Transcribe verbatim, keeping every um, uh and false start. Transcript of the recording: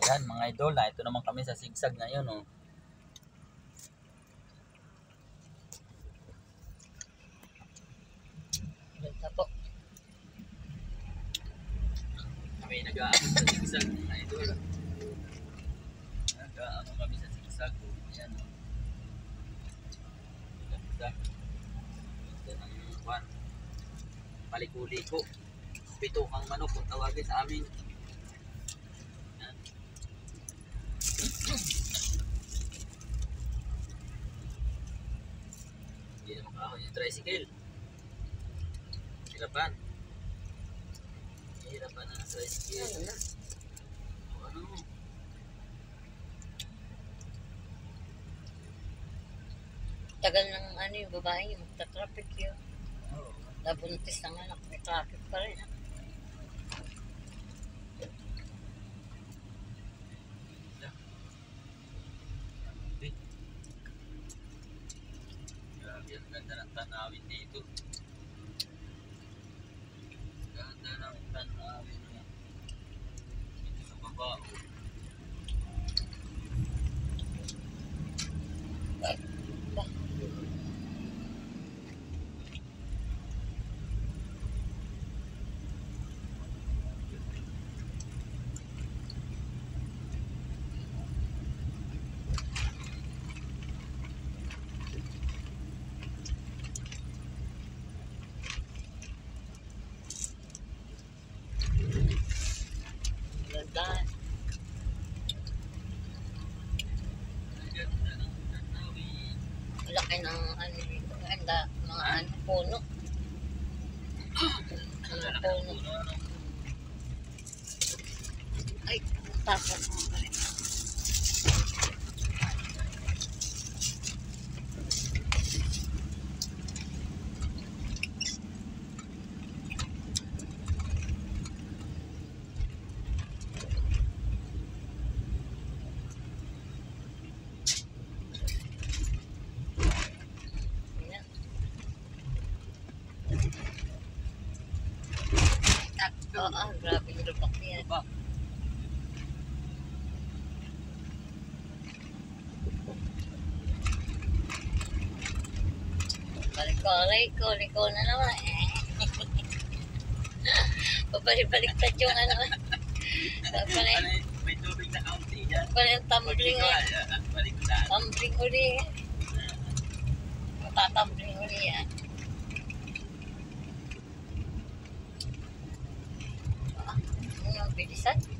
Yan mga idol, na ito naman kami sa sigsag ngayon, oh. Ganda po. Kami nag-aano sa sigsag mga idol. Nag-aano kami sa sigsag, oh. Yan, oh. Ganda. Ganda ng kwan. Paliko-liko. Pito kang manok kung tawagin sa amin. Yan. Hindi na makahon yung tricycle. Hirapan. Hirapan na ang tricycle. Ano na? O ano? Tagal ng ano yung babae yung magta-traffic yun. Oo. Nabuntis ng anak, may traffic pa rin. ah. Grabe ang ganda ng tanawin dito. Ganda ng tanawin niya. Dito sa baba. Oh. Ganda. Ang ganda ng tanawin. Laki ng ano dito. Ganda. Mga ano, puno. Mga puno. Ay, tapos mo pa rin. Ayan. Ah, oo, ah, grabe yung lubak niya. Baba. Liko, liko na naman eh. Pabalik-baliktad yung ano. Pabalik, Ano yun? May tubig na kaunti dyan. pabalik tumbling eh. Balik ko na. Tumbling uli eh. Matatumbling uli yan. Ah, ano yung bilisan?